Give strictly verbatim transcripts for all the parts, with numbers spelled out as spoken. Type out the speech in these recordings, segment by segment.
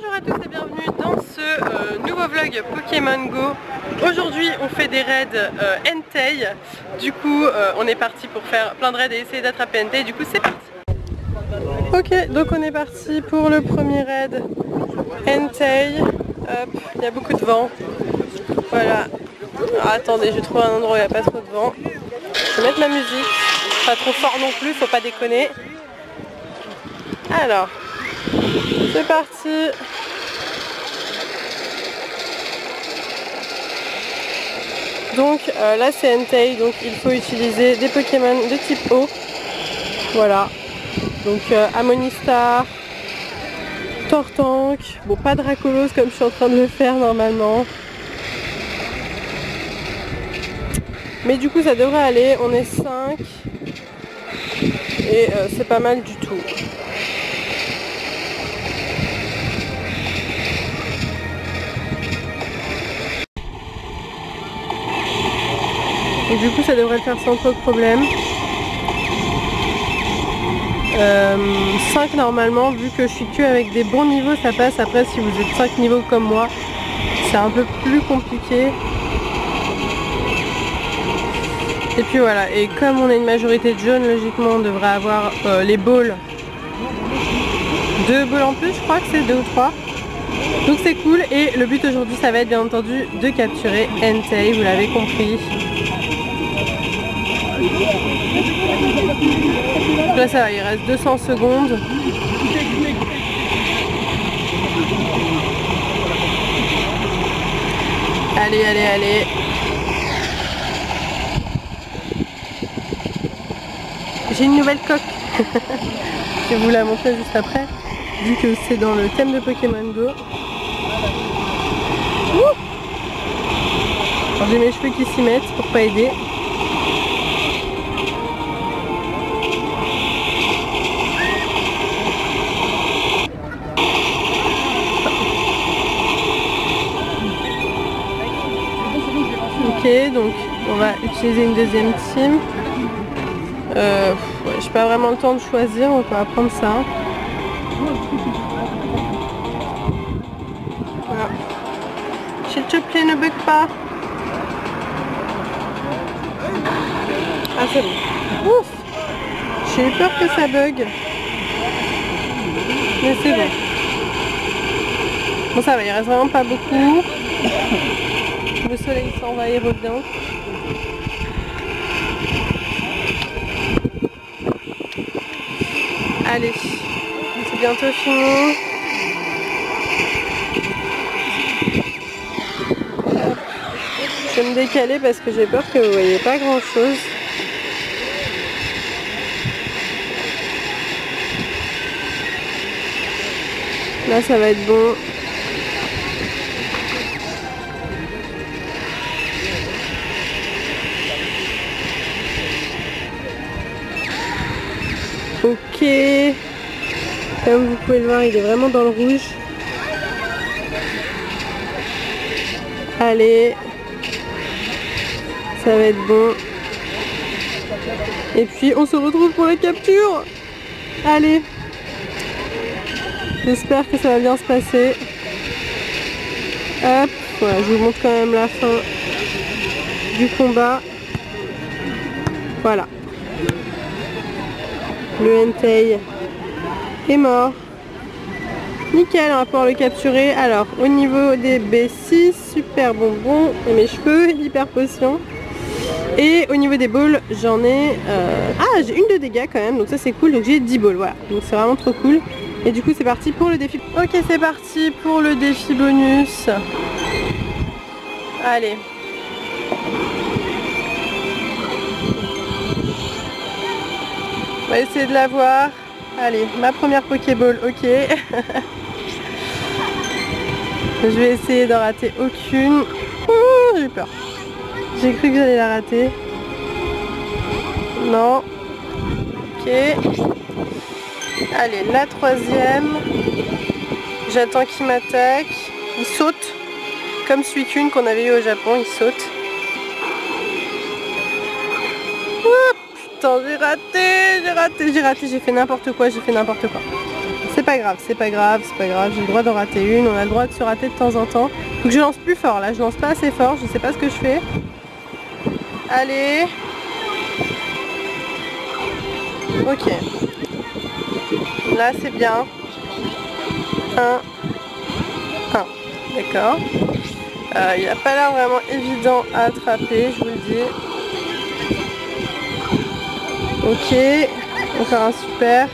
Bonjour à tous et bienvenue dans ce euh, nouveau vlog Pokémon Go. Aujourd'hui on fait des raids euh, Entei. Du coup euh, on est parti pour faire plein de raids et essayer d'attraper Entei. Du coup c'est parti. Ok, donc on est parti pour le premier raid Entei. Hop, il y a beaucoup de vent. Voilà. Alors, attendez, je vais trouver un endroit où il n'y a pas trop de vent. Je vais mettre la musique. Pas trop fort non plus, faut pas déconner. Alors, c'est parti. Donc euh, là c'est Entei, donc il faut utiliser des Pokémon de type eau. Voilà. Donc euh, Amonistar, Tortank, bon pas Dracolos comme je suis en train de le faire normalement. Mais du coup ça devrait aller, on est cinq. Et euh, c'est pas mal du tout. Et du coup ça devrait le faire sans trop de problème. Euh, cinq normalement, vu que je suis que avec des bons niveaux ça passe. Après si vous êtes cinq niveaux comme moi, c'est un peu plus compliqué. Et puis voilà, et comme on a une majorité de jaunes, logiquement on devrait avoir euh, les balls. Deux balls en plus, je crois que c'est deux ou trois. Donc c'est cool, et le but aujourd'hui ça va être bien entendu de capturer Entei, vous l'avez compris. Là ça va, il reste deux cents secondes. Allez, allez, allez. J'ai une nouvelle coque. Je vais vous la montrer juste après, vu que c'est dans le thème de Pokémon Go. J'ai mes cheveux qui s'y mettent pour pas aider. Ok, donc on va utiliser une deuxième team. Euh, ouais, j'ai pas vraiment le temps de choisir, on va prendre ça. Voilà. S'il te plaît, ne bug pas. Ah c'est bon. Ouf. J'ai eu peur que ça bug. Mais c'est bon. Bon ça va, il reste vraiment pas beaucoup. Le soleil s'en va et revient. Allez, c'est bientôt fini. Je vais me décaler parce que j'ai peur que vous voyez pas grand chose. Là ça va être bon. Ok, comme vous pouvez le voir, il est vraiment dans le rouge. Allez, ça va être bon. Et puis on se retrouve pour la capture. Allez, j'espère que ça va bien se passer. Hop, voilà, je vous montre quand même la fin du combat. Voilà. Le Entei est mort. Nickel, on va pouvoir le capturer. Alors, au niveau des B six, super bonbon. Et mes cheveux, hyper potion. Et au niveau des balls, j'en ai... Euh... Ah, j'ai une de dégâts quand même, donc ça c'est cool. Donc j'ai dix balls, voilà. Donc c'est vraiment trop cool. Et du coup, c'est parti pour le défi. Ok, c'est parti pour le défi bonus. Allez. On va essayer de la voir. Allez, ma première Pokéball, ok. Je vais essayer d'en rater aucune. Ouh, j'ai eu peur. J'ai cru que j'allais la rater. Non. Ok. Allez, la troisième. J'attends qu'il m'attaque. Il saute. Comme Suicune qu'on avait eu au Japon, il saute. J'ai raté, j'ai raté, j'ai raté, j'ai fait n'importe quoi, j'ai fait n'importe quoi. C'est pas grave, c'est pas grave, c'est pas grave, j'ai le droit d'en rater une, on a le droit de se rater de temps en temps. Faut que je lance plus fort là, je lance pas assez fort, je sais pas ce que je fais. Allez. Ok. Là c'est bien. un. un. D'accord. Euh, il n'a pas l'air vraiment évident à attraper, je vous le dis. Ok. Encore un super.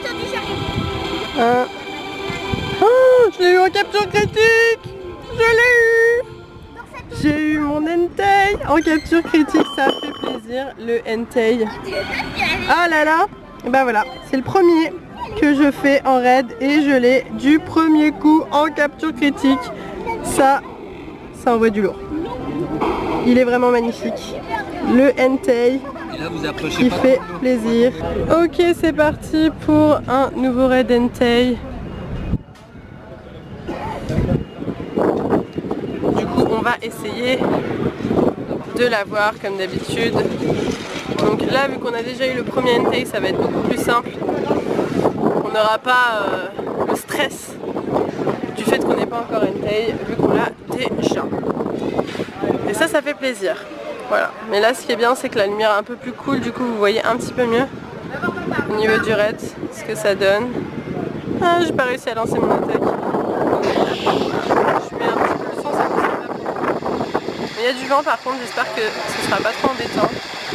Un. Oh, je l'ai eu en capture critique. Je l'ai eu. J'ai eu mon Entei en capture critique, ça fait plaisir, le Entei. Ah là là. Et ben voilà, c'est le premier que je fais en raid et je l'ai du premier coup en capture critique. Ça, ça envoie du lourd. Il est vraiment magnifique. Le Entei qui fait plaisir. Ok, c'est parti pour un nouveau raid Entei. Du coup, on va essayer de l'avoir comme d'habitude. Donc là, vu qu'on a déjà eu le premier Entei, ça va être beaucoup plus simple. On n'aura pas euh, le stress du fait qu'on n'est pas encore Entei, vu qu'on l'a déjà. Et ça, ça fait plaisir. Voilà. Mais là, ce qui est bien, c'est que la lumière est un peu plus cool, du coup, vous voyez un petit peu mieux au niveau du raid, ce que ça donne. Ah, j'ai pas réussi à lancer mon attaque. Je mets un petit peu le son, ça fonctionne pas beaucoup. Mais il y a du vent, par contre, j'espère que ce sera pas trop embêtant.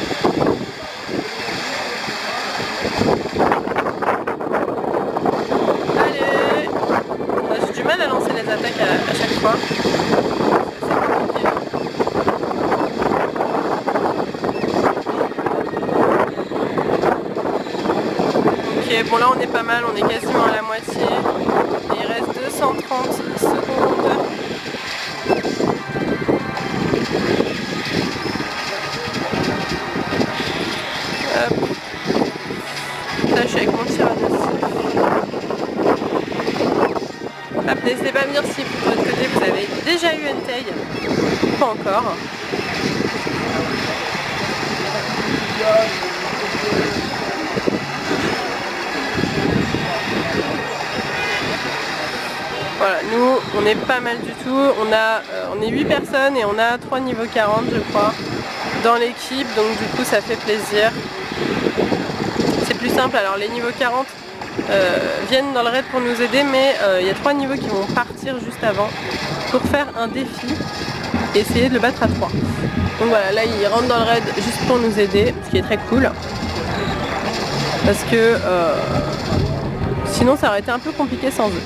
Allez, j'ai du mal à lancer les attaques à, à chaque fois. Ok, bon là on est pas mal, on est quasiment à la moitié. Et il reste deux cent trente secondes. Hop. Là je suis avec mon tir à dessus. Hop, n'hésitez pas à me dire si de votre côté vous avez déjà eu Entei. Pas encore. Voilà, nous on est pas mal du tout, on, a, euh, on est huit personnes et on a trois niveaux quarante je crois dans l'équipe, donc du coup ça fait plaisir. C'est plus simple, alors les niveaux quarante euh, viennent dans le raid pour nous aider, mais il euh, y a trois niveaux qui vont partir juste avant pour faire un défi et essayer de le battre à trois. Donc voilà, là ils rentrent dans le raid juste pour nous aider, ce qui est très cool. Parce que euh, sinon ça aurait été un peu compliqué sans eux.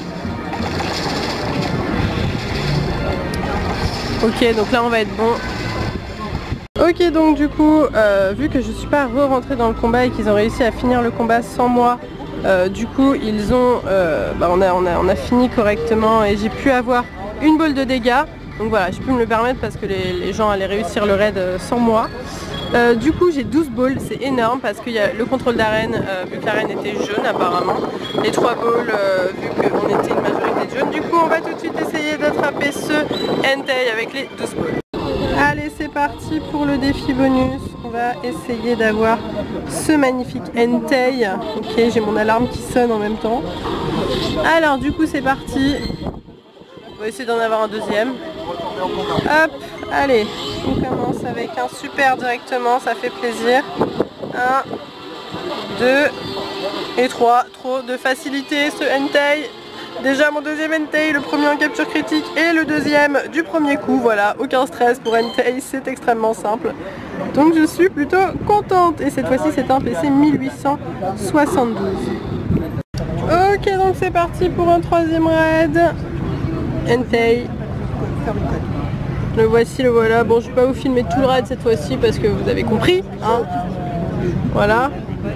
Ok, donc là on va être bon. Ok, donc du coup, euh, vu que je suis pas re-rentrée dans le combat et qu'ils ont réussi à finir le combat sans moi, euh, du coup ils ont, euh, bah, on, a, on, a, on a fini correctement et j'ai pu avoir une boule de dégâts. Donc voilà, je peux me le permettre parce que les, les gens allaient réussir le raid sans moi. Euh, du coup j'ai douze balls, c'est énorme parce qu'il y a le contrôle d'arène, euh, vu que l'arène était jaune apparemment. Les trois balls, euh, vu qu'on était une majorité de jaunes. Du coup on va tout de suite essayer d'attraper ce Entei avec les douze balls. Allez, c'est parti pour le défi bonus. On va essayer d'avoir ce magnifique Entei. Ok, j'ai mon alarme qui sonne en même temps. Alors du coup c'est parti. On va essayer d'en avoir un deuxième. Hop, allez, on commence avec un super directement, ça fait plaisir. un, deux et trois. Trop de facilité ce Entei. Déjà mon deuxième Entei, le premier en capture critique et le deuxième du premier coup. Voilà, aucun stress pour Entei, c'est extrêmement simple. Donc je suis plutôt contente. Et cette fois-ci c'est un P C mille huit cent soixante-douze. Ok, donc c'est parti pour un troisième raid. Entei. Le voici, le voilà. Bon, je vais pas vous filmer tout le raid cette fois-ci parce que vous avez compris. Hein, voilà.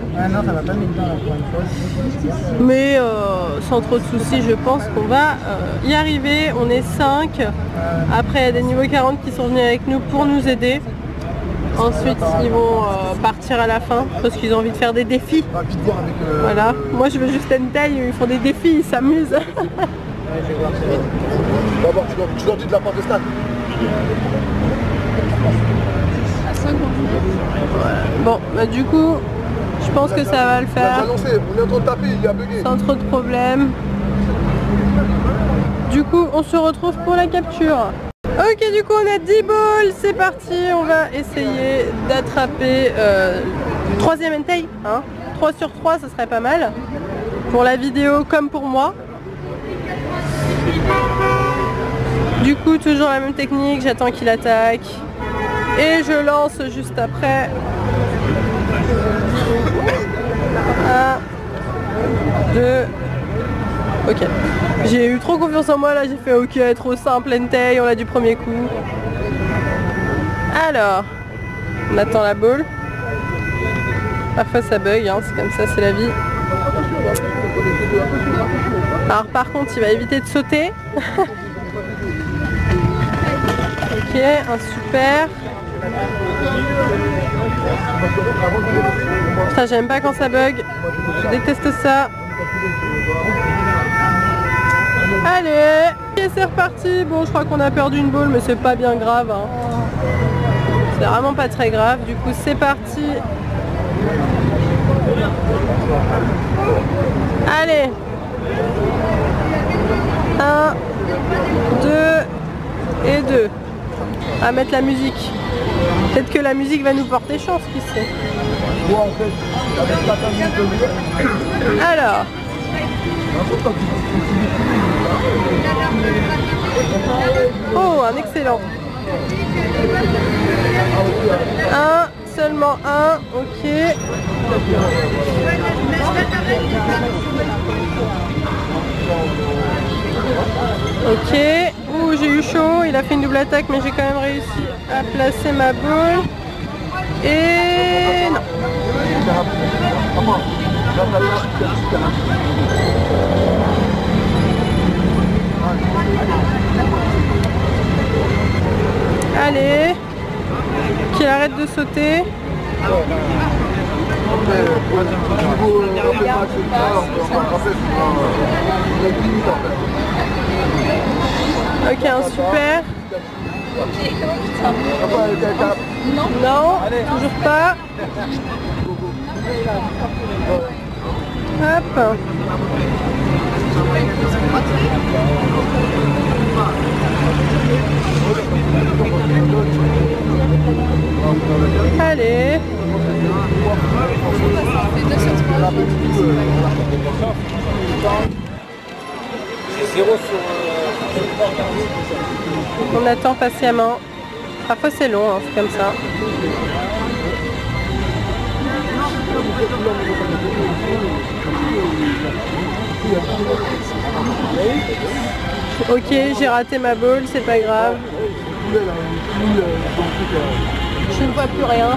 Mais euh, sans trop de soucis, je pense qu'on va euh, y arriver. On est cinq. Après, il y a des niveaux quarante qui sont venus avec nous pour nous aider. Ensuite, ils vont euh, partir à la fin parce qu'ils ont envie de faire des défis. Voilà. Moi, je veux juste Entei. Ils font des défis, ils s'amusent. D'abord, tu leur dis de la part de stade. Voilà. Bon, bah, du coup, je Je pense que ça va le Il a faire. déjà lancé, on est en train de taper, il a bugué. Sans trop de problèmes. Du coup, on se retrouve pour la capture. Ok, du coup, on a dix balles. C'est parti. On va essayer d'attraper euh, le troisième Entei. Hein. trois sur trois, ça serait pas mal. Pour la vidéo comme pour moi. Du coup, toujours la même technique. J'attends qu'il attaque. Et je lance juste après. un, deux, ok. J'ai eu trop confiance en moi là, j'ai fait ok, trop simple, Entei, on l'a du premier coup. Alors, on attend la balle. Parfois ça bug, hein, c'est comme ça, c'est la vie. Alors par contre, il va éviter de sauter. Ok, un super. Ça, j'aime pas quand ça bug. Je déteste ça. Allez, ok, c'est reparti. Bon, je crois qu'on a perdu une balle, mais c'est pas bien grave. Hein. C'est vraiment pas très grave. Du coup, c'est parti. Allez. Un, deux et deux. À mettre la musique. Peut-être que la musique va nous porter chance, qui sait. Alors. Oh, un excellent. Un, seulement un, ok. Ok. Ouh, j'ai eu chaud, il a fait une double attaque, mais j'ai quand même réussi à placer ma boule. Et non. Allez, qu'il arrête de sauter. Ok, un super. Non, toujours pas. Hop. Allez. On attend patiemment. Parfois c'est long, hein, c'est comme ça. Ok, j'ai raté ma balle, c'est pas grave. Je ne vois plus rien.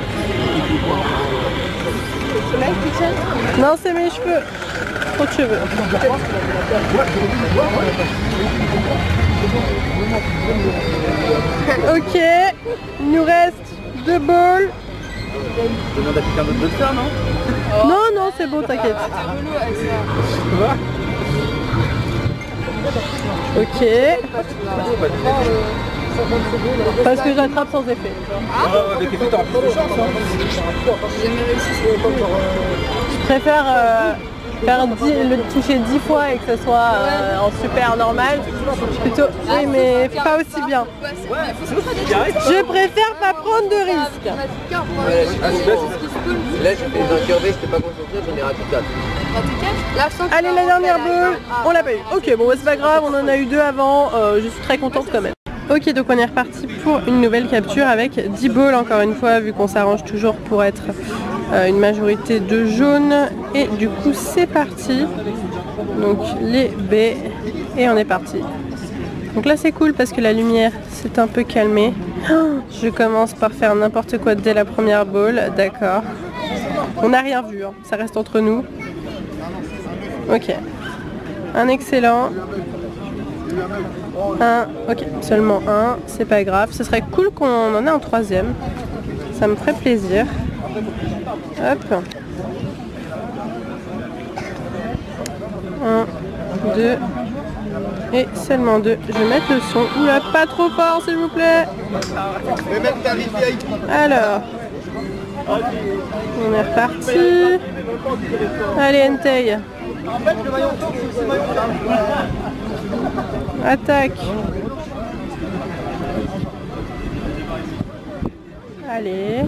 Non, c'est mes cheveux. Trop de cheveux. Ok, il nous reste deux balles. Non, non, c'est bon, t'inquiète. Ok. Parce que j'attrape sans effet. Je préfère euh, faire dix, le toucher dix fois et que ce soit euh, en super normal. Plutôt, oui, mais pas aussi bien. Je préfère pas prendre de risques. Là, j'étais incurvé, j'étais pas concentré, j'en ai raté quatre. Allez, la dernière balle, on l'a pas eu. Ok, bon, c'est pas grave, on en a eu deux avant. Euh, je suis très contente quand même. Ok, donc on est reparti pour une nouvelle capture avec dix balles encore une fois, vu qu'on s'arrange toujours pour être euh, une majorité de jaune. Et du coup, c'est parti. Donc les baies, et on est parti. Donc là, c'est cool parce que la lumière s'est un peu calmée. Oh, je commence par faire n'importe quoi dès la première balle, d'accord. On n'a rien vu, hein. Ça reste entre nous. Ok. Un excellent. Un, ok, seulement un, c'est pas grave. Ce serait cool qu'on en ait un troisième. Ça me ferait plaisir. Hop. Un, deux. Et seulement deux. Je vais mettre le son. Oula, pas trop fort s'il vous plaît. Alors. On est reparti. Allez, Entei. Attaque. Allez.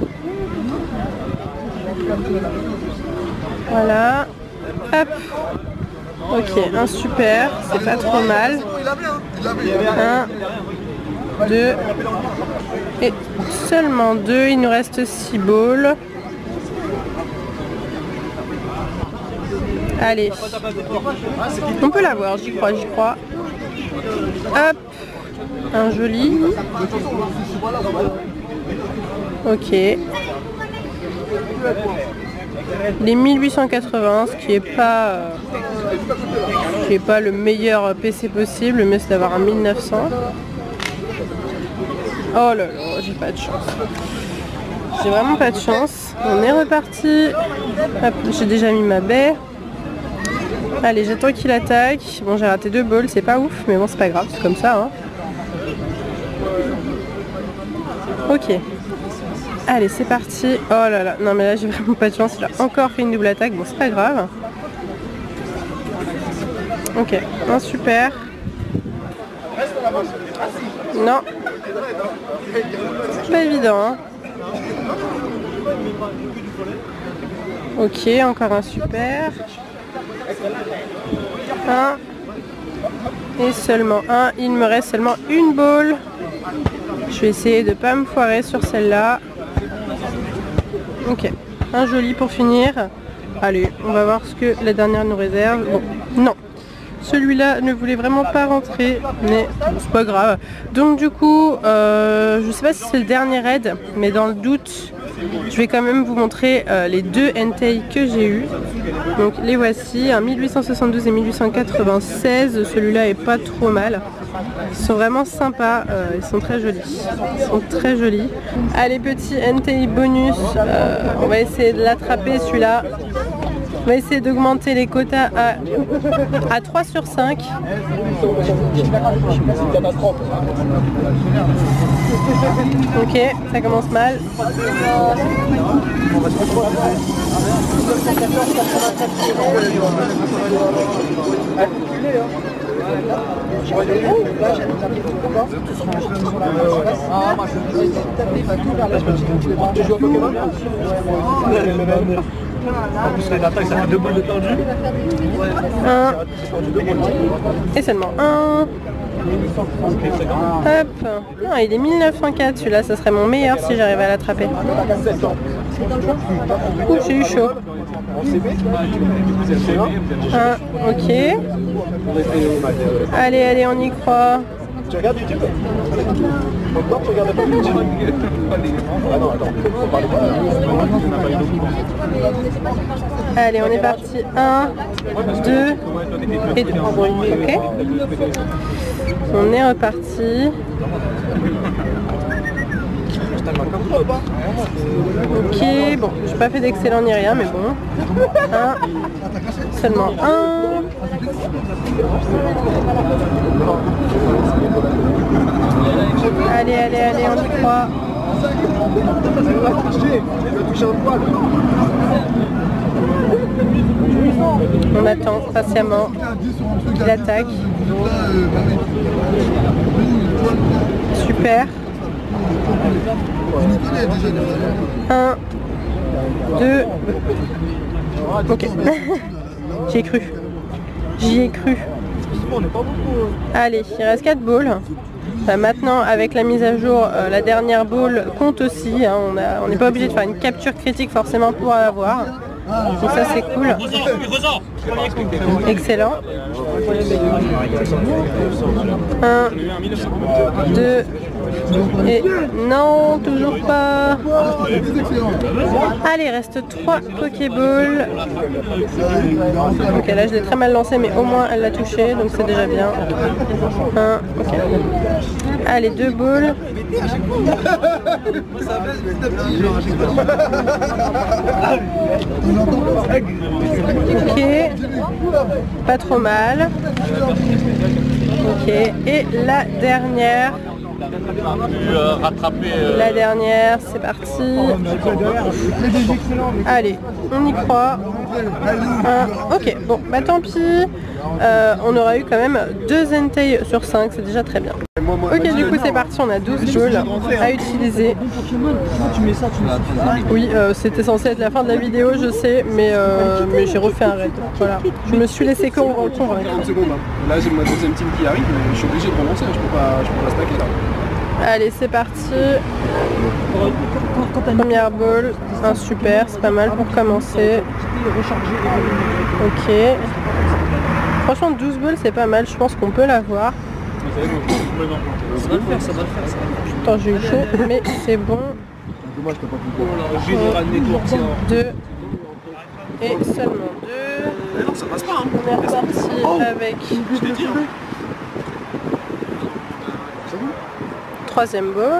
Voilà. Hop. Ok, un super. C'est pas trop mal. Un, deux. Et seulement deux. Il nous reste six balles. Allez. On peut l'avoir, j'y crois, j'y crois. Hop. Un joli. Ok. Les mille huit cent quatre-vingts, ce qui est pas euh, qui est pas le meilleur P C possible, le mieux c'est d'avoir un mille neuf cents. Oh là là, j'ai pas de chance. J'ai vraiment pas de chance. On est reparti. J'ai déjà mis ma baie. Allez, j'attends qu'il attaque. Bon, j'ai raté deux balles, c'est pas ouf, mais bon, c'est pas grave, c'est comme ça. Hein. Ok. Allez, c'est parti. Oh là là, non mais là j'ai vraiment pas de chance. Il a encore fait une double attaque. Bon, c'est pas grave. Ok, un super. Non. C'est pas évident. Hein. Ok, encore un super. Un. Et seulement un. Il me reste seulement une ball. Je vais essayer de pas me foirer sur celle-là. Ok, un joli pour finir. Allez, on va voir ce que la dernière nous réserve. Bon, non. Celui-là ne voulait vraiment pas rentrer, mais c'est pas grave. Donc du coup, euh, je sais pas si c'est le dernier raid, mais dans le doute, je vais quand même vous montrer euh, les deux Entei que j'ai eu. Donc les voici, un mille huit cent soixante-douze et mille huit cent quatre-vingt-seize. Celui-là est pas trop mal. Ils sont vraiment sympas, euh, ils sont très jolis. Ils sont très jolis. Allez, petit Entei bonus, euh, on va essayer de l'attraper celui-là. On va essayer d'augmenter les quotas à, à trois sur cinq. Ok, ça commence mal. En plus, l'attaque, ça fait deux balles de perdu. Un. Et seulement un. Hop. Non, il est mille neuf cent quatre celui-là, ça serait mon meilleur si j'arrivais à l'attraper. Ouh, j'ai eu chaud. Un. Ok. Allez, allez, on y croit. Tu regardes YouTube? Pourquoi tu regardes pas YouTube? Ah non, attends, faut parler pas. Allez, on est parti. un, deux et trois. Ok. On est reparti. Ok, bon, j'ai pas fait d'excellent ni rien, mais bon. Un. Seulement un. Allez, allez, allez, on y croit. On attend patiemment qu'il attaque. Super. Un, deux. Ok. J'y ai cru. J'y ai cru. Allez, il reste quatre balles. Enfin, maintenant, avec la mise à jour, euh, la dernière ball compte aussi. Hein, on n'est pas obligé de faire une capture critique forcément pour l'avoir. Donc ça c'est cool. Excellent. Un, deux, et non, toujours pas. Allez, il reste trois Pokéballs. Ok, là je l'ai très mal lancé, mais au moins elle l'a touché, donc c'est déjà bien. Un, ok. Allez, deux balles. Ok, pas trop mal. Ok, et la dernière. pu euh, rattraper. Euh... La dernière, c'est parti. Allez, on y croit. Un. Ok, bon, bah tant pis. Euh, on aura eu quand même deux Entei sur cinq, c'est déjà très bien. Ok, du coup c'est parti, on a douze balls à utiliser. Oui, euh, c'était censé être la fin de la vidéo, je sais, mais, euh, mais j'ai refait un raid. Voilà, je me suis laissé convaincre. quarante secondes. Hein. Là j'ai ma deuxième team qui arrive, mais je suis obligé de relancer, je peux pas, je peux pas stacker là. Allez, c'est parti. Première ball, un super, c'est pas mal pour commencer. Ok. Franchement, douze balls c'est pas mal, je pense qu'on peut l'avoir. Ça va le faire, ça va le faire. Ça va le faire. Putain, j'ai eu chaud, mais c'est bon. Deux. Et seulement deux. Non, ça passe pas. Hein. On est reparti oh. avec je l'ai dit, hein. Troisième ball.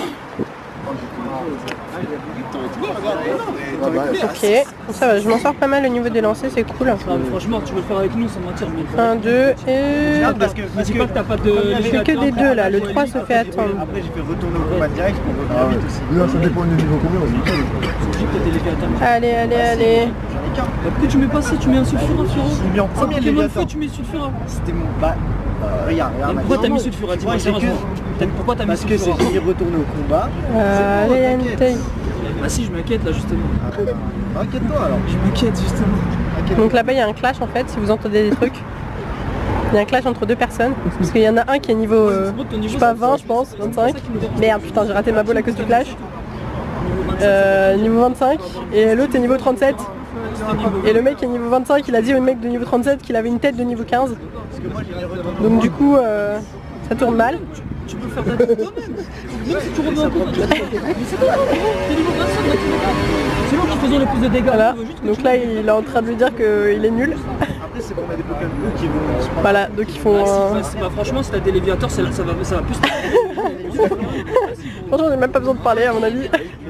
Ok, ça va, je m'en sors pas mal au niveau des lancers, c'est cool. Franchement, tu veux le faire avec nous sans mentir. Un, deux et... Parce que, parce que t'as pas de... Je fais que des deux là, le trois se fait attendre. Après j'ai fait retourner au combat direct pour revenir vite aussi. Non, ça dépend du niveau combien. Allez, allez, allez. Pourquoi tu mets pas ça, tu mets un sulfura, frérot? Je mis en premier Léviathan. Tu mets sulfura. C'était mon... Bah, regarde, regarde. Pourquoi t'as mis sulfura? Dis-moi sérieusement. Pourquoi t'as mis sulfura? Parce que c'est retourné au combat. Euh, allez, Entei. Ah si, je m'inquiète là justement. Inquiète-toi alors. Je m'inquiète justement. Donc là-bas il y a un clash en fait, si vous entendez des trucs. Il y a un clash entre deux personnes. Parce qu'il y en a un qui est niveau, euh, je sais pas, vingt je pense, vingt-cinq. Merde, putain, j'ai raté ma boule à cause du clash. Euh, niveau vingt-cinq. Et l'autre est niveau trente-sept. Et le mec est niveau vingt-cinq, il a dit au mec de niveau trente-sept qu'il avait une tête de niveau quinze. Donc du coup, euh, ça tourne mal. Tu peux faire ta tête toi-même. Même si tu reviens en combat. Mais c'est pas grave, t'es niveau vingt-cinq maintenant. C'est nous qui faisons les plus de dégâts. Voilà. Donc là il est en train de lui dire qu'il est nul. Après c'est qu'on a des Pokémon bleus qui vont... Voilà, donc ils font... Ah, euh... si, bah, franchement si t'as des Léviators, ça va, ça va plus... Franchement j'ai même pas besoin de parler à mon avis.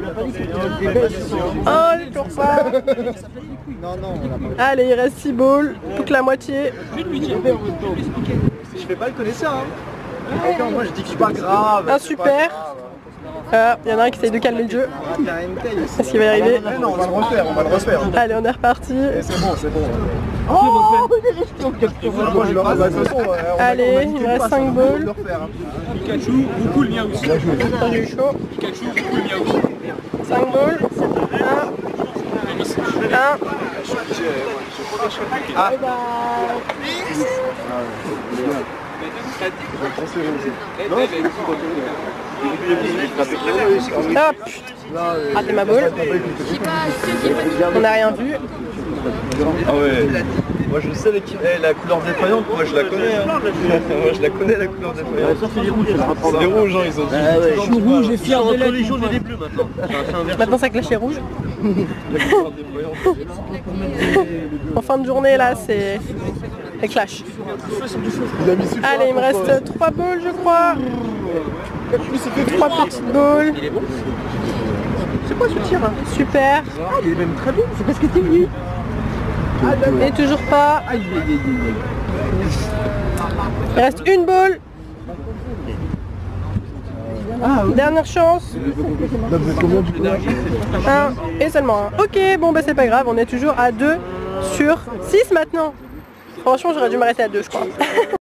Oh les toujours pas. Non, non, allez, il reste six balls, plus que la moitié. Je fais pas le connaisseur hein. Attends, moi je dis que c'est pas grave. Un super. Il euh, y en a un qui essaye de calmer le jeu. Est-ce qu'il va y arriver? Non, on va le refaire, on va le refaire. Allez, on est reparti. C'est bon, c'est bon. Oh, moi je le rase de toute façon. Allez, il me reste cinq balls. Pikachu, beaucoup le mien aussi. J'ai eu chaud. Pikachu, beaucoup le mien aussi. cinq balls. un. un. Ah. Hop. Raté ma boule. On n'a rien vu. Ah ouais. Moi je sais l'équipe, eh, la couleur défaillante, moi je la connais. Hein. Moi je la connais la couleur défaillante. Ça c'est les rouges, c'est les rouges, hein, ils ont dit. Ah ouais. Je suis rouge et fier de les jaunes et les bleus maintenant. Maintenant ça clash les rouges. En fin de journée là c'est les clash. Allez, il me reste trois balles je crois. trois petites balles. C'est quoi ce tir hein? Super. Ah, il est même très bon, c'est parce que t'es venu. Et toujours pas. Il reste une balle. Ah, oui. Dernière chance. Un et seulement un. Ok, bon bah c'est pas grave, on est toujours à deux sur six maintenant. Franchement j'aurais dû m'arrêter à deux je crois.